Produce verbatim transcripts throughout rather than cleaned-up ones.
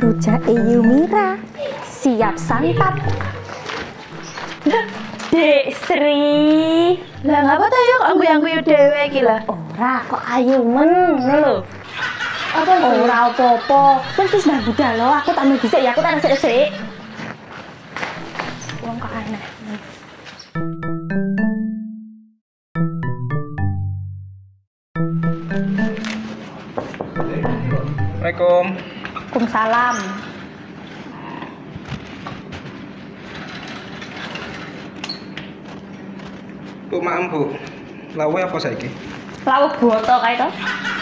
rujak Yumira. Siap santap. Dek Sri. Lah ngapa ta yo kok guyu-guyu dhewe iki lah? Ora kok ayu men ngono lho. Apa ora apa-apa. Wis wis nang budal lho, aku tak mau dhisik ya, aku tak resik-resik. Wong kok aneh. Assalamualaikum. Waalaikumsalam. Bu, maaf Bu. Lawe apa saiki? Lawuh boto kae to.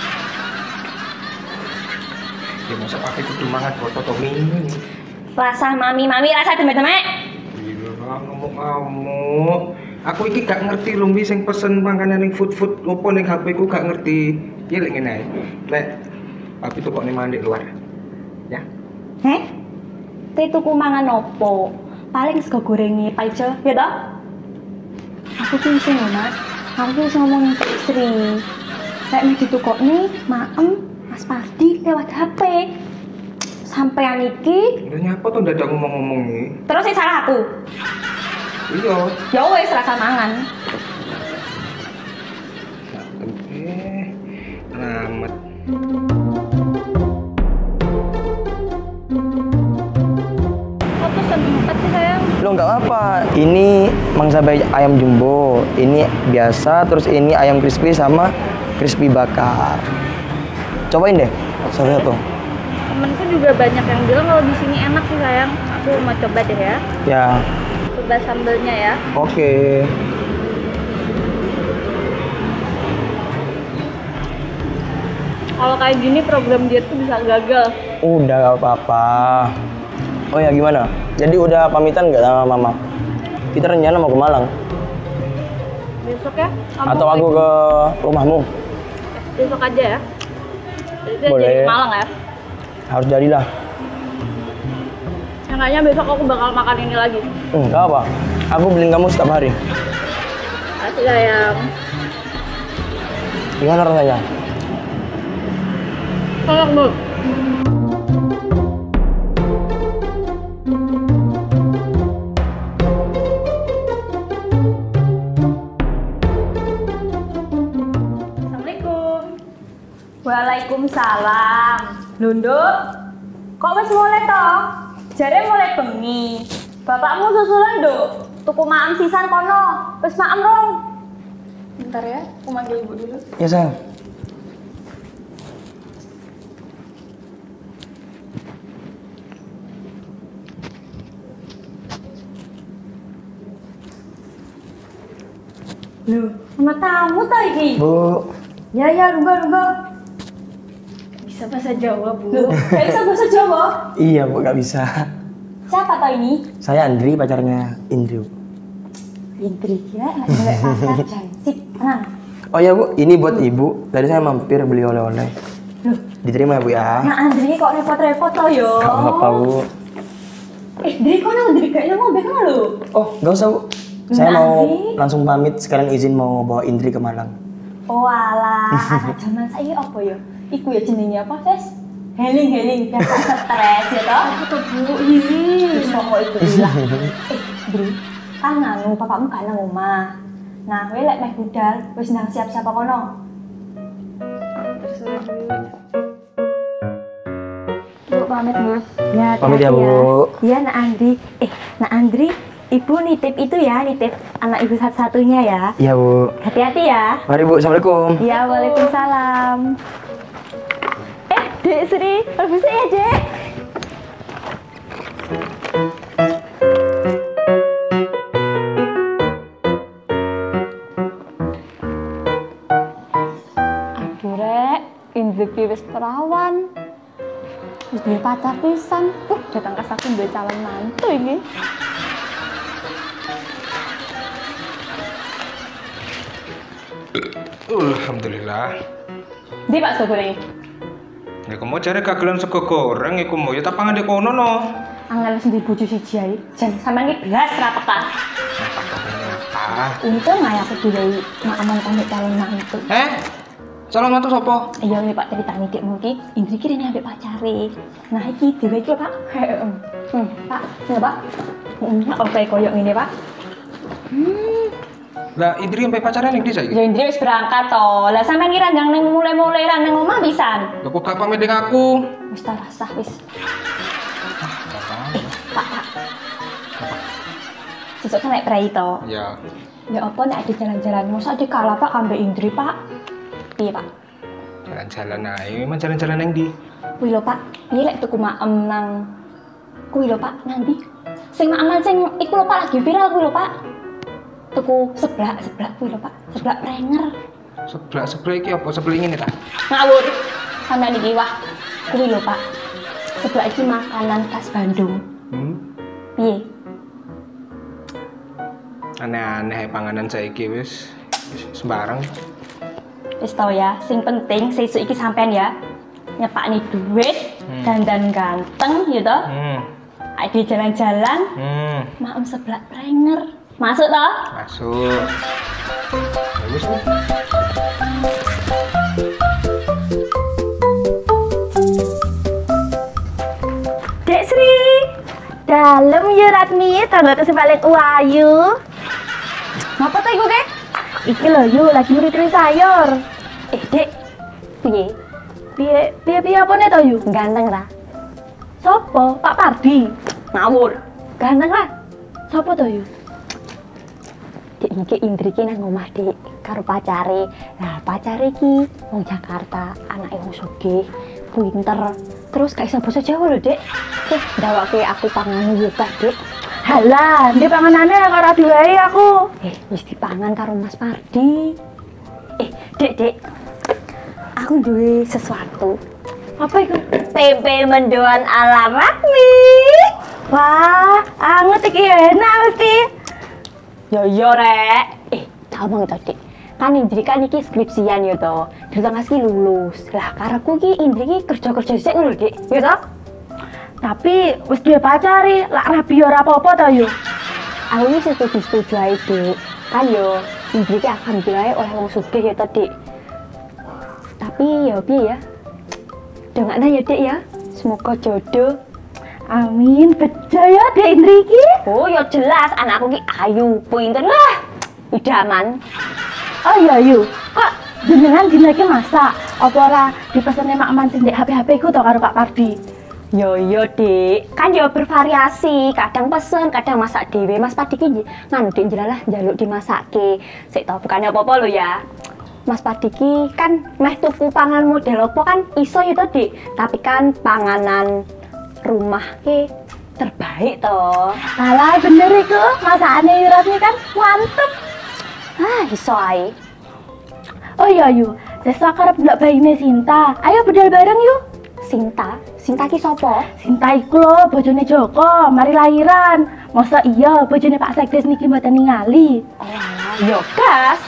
Ya masa pakai kudu mangan boto to mini. Rasa mami-mami rasa demek-demek. Iya, ngamuk-ngamuk. Aku iki gak ngerti lho mbi sing pesen makanan ning food-food opo ning H P ku gak ngerti. Ya lek ngene ae. Lek tapi tuh kok nih mandi luar. Ya. Heh? Te tuku mangan opo? Paling sego goreng paijo, ya toh? Aku ki sing Mas. Aku wis ngomong ke Sri. Lek nek ditukokne maem Mas Pardi lewat H P. Sampean iki Udah nyapa tuh dadak ngomong-ngomong nih. terus sing salah aku. Iya. Ya wis rasa mangan. Eh, alamat. Kok pesen empat sih sayang? Lo nggak apa, ini mangsa bayi ayam jumbo, ini biasa, terus ini ayam crispy sama crispy bakar. Cobain deh, satu-satu. Temenku juga banyak yang bilang kalau di sini enak sih sayang. Aku mau coba deh ya. Ya, Coba sambelnya ya. oke. Kalau kayak gini program diet tuh bisa gagal. Udah gak apa-apa. Oh ya gimana? Jadi udah pamitan nggak sama mama? Kita rencana mau ke Malang. Besok ya? Kamu Atau aku ke rumahmu? besok aja ya. Jadi Boleh. jadi ke Malang ya. Harus jadilah. Makanya besok aku bakal makan ini lagi. Hmm, gak apa. Aku beliin kamu setiap hari. Kasih sayang. Gimana rasanya? Tolong Bu. Assalamualaikum. Waalaikumsalam. Lho, Nduk. Kok wis mulai to? Jare mulai bengi. Bapakmu susulan, Nduk. Tuku maem sisan kono. Wis maem rong. Bentar ya, aku manggil ibu dulu. Ya sayang. Lho, ana tamu ta iki? Bu, Ya ya, lungguh-lungguh. Bisa bahasa Jawa, Bu. Lho, gak bisa bahasa Jawa. iya bu, gak bisa. Siapa tau ini? Saya Andri, pacarnya Indri. Indri kira nak jelek pacar jancik. Tenang. Oh ya bu, ini buat ibu. Tadi saya mampir beli oleh-oleh. Loh, Diterima ya bu ya. Nak Andri kok repot-repot to yo. Gak apa-apa bu. Eh, Andri kok nang Andri kayaknya mau kan lho. Oh, gak usah bu. Saya Nah, mau Andri. langsung pamit. Sekarang izin mau bawa Indri ke Malang. Oh alah, anak zaman saiki apa yo? Iku ya jenenge apa, Ses? Heling-heling biar gak stres ya toh. Aku tuh Bu, ini. Wis pokok itu bilang. Eh, Andri, kan anu bapakmu gak nang omah. Nah, kowe lek meh budal, wis nang siap-siap apa kono? Bu, pamit Bu. Ya, Pamit ya, hati-hati Bu. Iya, Nak Andri. Eh, Nak Andri, Ibu nitip itu ya, nitip anak ibu satu-satunya ya. Iya bu. Hati-hati ya. Mari bu, assalamualaikum. Iya, waalaikumsalam. Eh, Dek Sri, permisi ya, Dek. Aduh, Rek, Indri wis perawan. Wis duwe pacar pisan. Uh, datang ke aku duwe calon mantu iki. Alhamdulillah. Ndi Pak sego goreng? Ya kamu cari kagelan sego goreng iku mau ya tak pangan di kono no. Angel sing dibojo siji ae. Jan sampean iki blas ra peka. Apa? Untung ae aku diwehi mak amon pamit calon mantu. Eh? Calon mantu sapa? Iya nih Pak ceritane dekmu iki, Indri ki rene ambek pacare. Nah iki dhewe iki Pak. Heeh. Hmm, Pak, ya Pak. Heeh, oke koyo ngene Pak. Hmm. Lah Indri sampai pacaran ning ndi saiki? Ya Indri wis berangkat to. Lah sampean ki randang ning mulai-mulai ra ning omah pisan. Lah kok gak pamit dengan aku? Wis ta rasah wis. Eh, Pak, Pak. Sesuk kan naik prai to. Ya. Ya apa nek ada jalan-jalan mosok di kalah Pak ambek Indri Pak. Piye Pak? Jalan-jalan ae, memang jalan-jalan nang ndi? Kuwi lho Pak, piye lek tuku maem nang kuwi lho Pak, nang ndi? Sing maaman sing iku lho Pak lagi viral kuwi lho Pak. Tuku seblak, seblak kuwi lho Pak, seblak prenger. Seblak seblak iki apa? Seblak ngene ta? Ngawur. Sampeyan iki wah. Kuwi lho Pak. Seblak iki makanan khas Bandung. Hmm. Piye? Aneh-aneh panganan saiki wis wis sembarang. Wis tau ya, sing penting sesuk iki sampean ya nyepakni duit, Hmm. dandan ganteng ya toh. Hmm. Ade jalan-jalan, Hmm. maem seblak prenger. Masuk toh? Masuk. Bagus nih. Dek Sri, dalam ya Ratmi, tanggal kesih paling uayu. Ngapa tuh iku ke? Iki lho yuk, lagi ngeri sayur. Eh, Dek. Piye? Piye, piye piye apa nih tau yuk? Ganteng ta? Sopo? Pak Pardi. Ngawur. Ganteng lah. Sopo tau yuk? Dek iki Indri ki nang omah Dek karo pacare. Lah pacare ki wong Jakarta, anake wong sugih, pinter. Terus gak iso basa Jawa lho, Dek. Terus ndawake aku pangan yukah, Dek. Halah, dia panganannya karo adi wae aku. Eh, wis dipangan karo Mas Pardi. Eh, Dek, Dek. Aku duwe sesuatu. Apa itu? Tempe mendoan ala Ratmi. Wah, anget iki enak mesti. Yo yo rek. Eh, ngomong to, Dik. Kan Indri kan iki skripsian yo to. Ditengah ki lulus. Lah karepku ki Indri ki kerja-kerja sik ngono, Dik. Yo to? Tapi wis duwe pacari, lak rabi ora apa-apa ta yo. Aku ini setuju-setuju aja, Dik. Kan yo Indri ki alhamdulillah oleh wong sugih ya to, Dik. Tapi ya piye ya? Dongakna ya, Dik ya. Semoga jodoh. Amin, bejo ya Dek Indri iki. Oh, ya jelas anakku ki ayu, pinter lah. Idaman. Oh iya yuk, kok jenengan dina iki masak? Apa ora dipesene Mak Man sing ndek H P H P ku to karo Pak Pardi? Yo yo Dik, kan yo bervariasi, kadang pesen, kadang masak dhewe. Mas Pardi ki nganu Dik njelalah njaluk dimasake. Sik tau bukannya apa-apa lho ya. Mas Pardi ki kan meh tuku pangan model apa kan iso ya to Dik, tapi kan panganan rumah ki terbaik toh. Alah bener iku, masakane Ratmi kan mantep. Ah, iso ae. Oh iya yuk, sesuk arep ndelok bayine Sinta. Ayo budal bareng yuk. Sinta, Sinta ki sapa? Sinta iku lho bojone Joko, mari lahiran. Masa iya bojone Pak Sekdes niki mboten ningali. Oh alah, yo gas.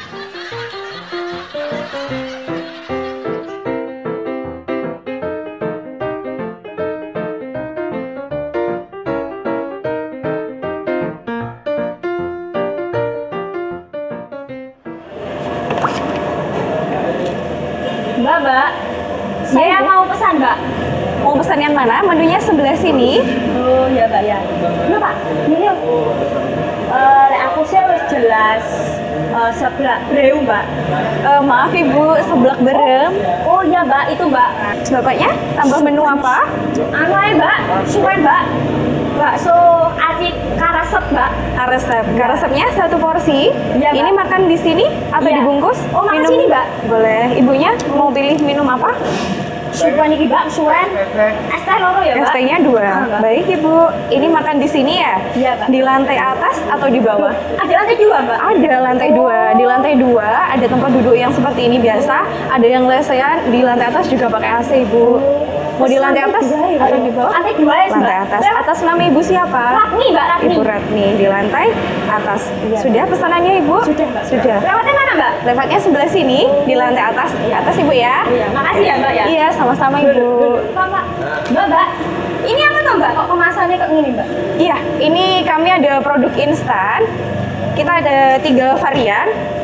Mbak, Mbak, saya mau pesan, Mbak. Mau pesan yang mana? Menunya sebelah sini. Oh ya Mbak ya. Kenapa? Ini uh, aku sih harus jelas uh, sebelah breu Mbak. Eh, maaf Ibu, seblak berem. Oh ya Mbak, itu Mbak. Bapaknya tambah menu apa? Anu aja Mbak, suwen Mbak. Bakso aci karasep Mbak. Resep. Resepnya satu porsi. Iya, Mbak. Ini makan di sini atau Iya. dibungkus? Oh, makan sini, Mbak. Boleh. Ibunya mau pilih minum apa? Suwen iki Mbak, suwen. Es teh loro ya Mbak. S T-nya dua. Ah, Mbak. Baik Ibu. Ini makan di sini ya? Iya, Mbak. Di lantai atas atau di bawah? Ada lantai dua Mbak. Ada lantai Oh. dua. Di lantai dua ada tempat duduk yang seperti ini biasa. Ada yang lesehan. Di lantai atas juga pakai A C Ibu. Mau di lantai atas atau di bawah? Lantai dua ya Mbak. Lantai atas. Atas nama Ibu siapa? Ratmi Mbak, Ratmi. Ibu Ratmi di lantai atas. Sudah pesanannya Ibu? Sudah Mbak. Sudah. Lewatnya mana Mbak? Lewatnya sebelah sini di lantai atas. Di atas Ibu ya. Iya. Makasih ya Mbak ya. Iya, sama-sama Ibu. Mbak, Mbak. Mbak, Mbak. Ini apa tuh Mbak? Kok kemasannya kok gini Mbak? Iya, ini kami ada produk instan. Kita ada tiga varian.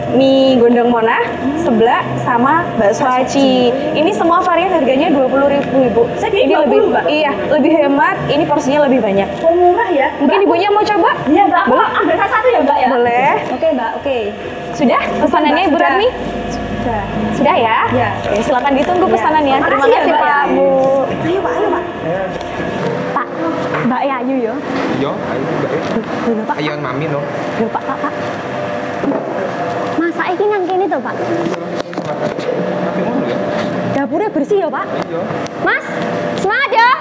mie gondong Mona, seblak, sama bakso aci. Ini semua varian harganya dua puluh ribu Ibu. Segini Ini dua lebih puluh, Mbak? iya, lebih hemat. Ini porsinya lebih banyak. Oh, murah ya. Mungkin Ibunya mau coba? Iya, Mbak. Aku ambil satu ya, Mbak ya. Boleh. Oke, Mbak. Oke. Sudah pesanannya Ibu Sudah. Ratmi? Sudah. Sudah ya? Ya. Oke, silakan ditunggu Ya. pesanannya. Terima Makasih ya, kasih Mbak, Pak ya. Bu. Ayo, Pak. Ayo, Pak. Pak, Mbak Ayu yo. Yo, ayo Mbak. Dulu, Pak. Ayo mami no. Dulu, Pak, Pak, Pak. Masak iki nang kene to, Pak. Tapi ngono ya. Dapurnya bersih ya, Pak. Iya. Mas, semangat ya.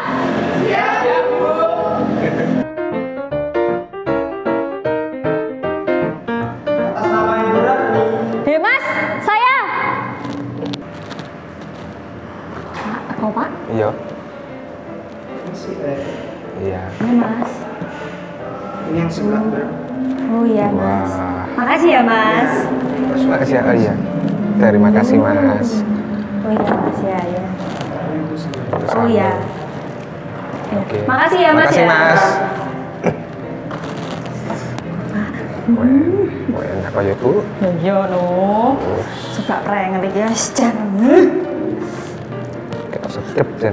Hei Mas, saya. Pak, kau Pak? Iya. Iya. Iya Mas. Ini yang sebelah. Oh iya Mas. Wah. Makasih ya Mas. Terima kasih ya. Oh, iya. Terima kasih Mas. Oh iya Mas ya ya. Oh iya. Oke. Makasih ya Mas Makasih ya. Mas. Wah, wah, enak aja tuh. Iya no. Suka prank iki ya, Jan. Kita sedep Jan.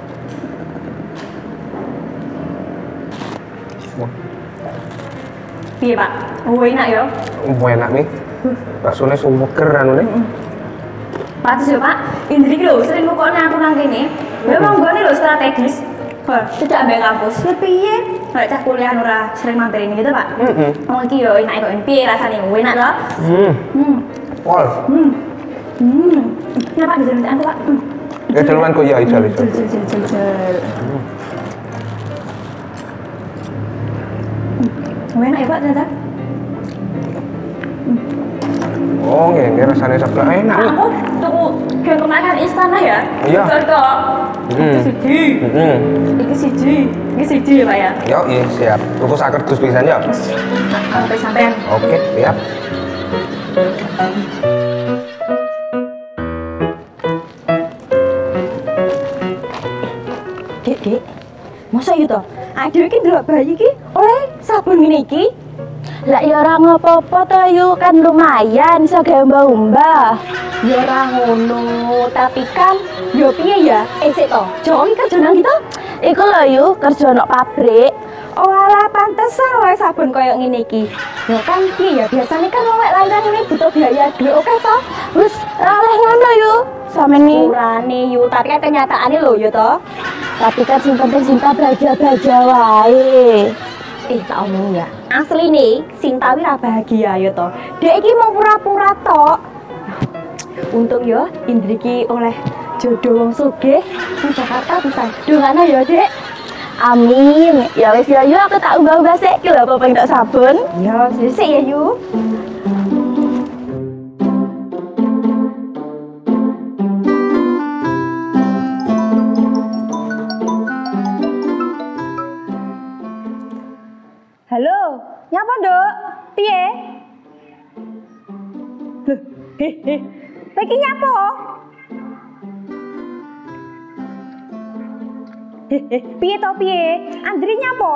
Wah, Piye Pak? Oh enak ya. wah, enak nih. Baksonya seger anu nih. Patus ya Pak. Indri iki lho sering ngukokne aku nang kene. Memang gone lho strategis. Hah, tidak ambek kampus. Ya piye? Nek cah kuliah ora sering mampir ini gitu, Pak. Heeh. Oh iki yo enak kok ini piye rasane? Enak toh? Hmm. Hmm. Pol. Hmm. Hmm. Ya Pak, dijamin aku Pak. Hmm. Ya duluan kok ya, ijal ijal. Jel jel jel jel jel. Hmm. Enak ya Pak ternyata. Oh, ini rasanya sebelah enak nih. Aku tuku kayak kemakan istana ya. Iya. Cocok. Hmm. Iki siji. Heeh. Iki siji. Iki siji ya Pak ya. Yo, iya siap. Tuku sak kerdus pisan ya. Sampai sampean. Oke, siap. Dek, Dek. Masa iya toh? Aduh iki ndelok bayi iki oleh sabun ngene iki. Lah ya ora ngopo-opo to Yu, kan lumayan iso gawe umbah-umbah. Ya ora ngono, tapi kan yo piye ya? Eh sik to, Joko iki kerja nang gitu. Iku lho Yu, kerja nang pabrik. Oh alah pantesan oleh sabun koyo ngene iki. Ya kan piye ya biasanya kan wong lek lanang ini butuh biaya duit oke to? Wis ora oleh ngono Yu. Samene Urane yo, tapi kan kenyataane lho ya to. tapi kan sing penting Sinta bahagia-bahagia wae. Eh tak omong ya. Asli nih, Sinta wi ra bahagia ya to. Dek iki mau pura-pura tok. Untung ya Indri ki oleh jodoh wong sugih nang Jakarta bisa. Dongane ya, Dek. Amin. Ya wis ya Yu, aku tak umbah-umbah sik ki lho apa pengen tak sabun. Ya, sik ya Yu. Halo, nyapa, Dok? Piye? Loh, heh heh. Lagi nyapa? Heh heh, piye to piye? Andri nyapa?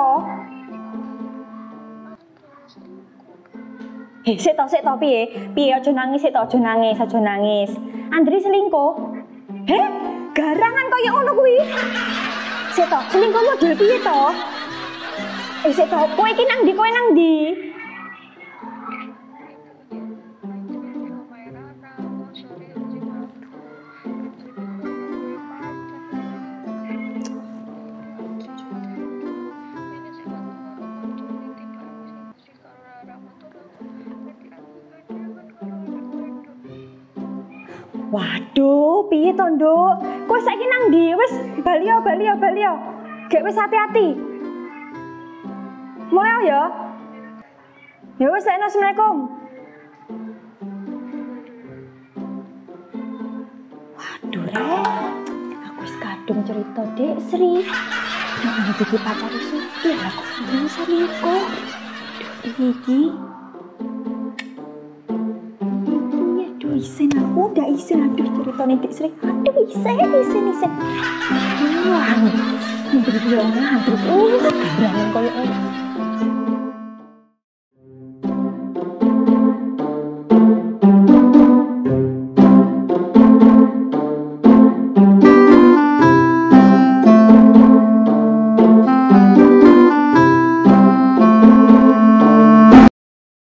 Heh, sik to sik to piye? Piye aja nangis sik to, aja nangis, aja nangis. Andri selingkuh? Heh, garangan koyo ngono kuwi. Sik to, selingkuh model piye to? Eh sik to, kowe iki nang ndi, kowe nang ndi? Waduh, piye to, Nduk? Kowe saiki nang ndi? Wis bali yo, bali yo, bali yo. Gek wis hati-hati. Mulai ya. Ya wis, assalamualaikum. Waduh, Rek. Aku wis kadung cerita, Dek Sri. Nek iki pacar sugih, aku kudu selingkuh. Aduh, iki. Aduh, isen aku udah isen. Aduh, ceritanya Dek Sri. Aduh, isen, isen, isen. Wah, ini beri-beri orang, aduh, uh, berangan koyo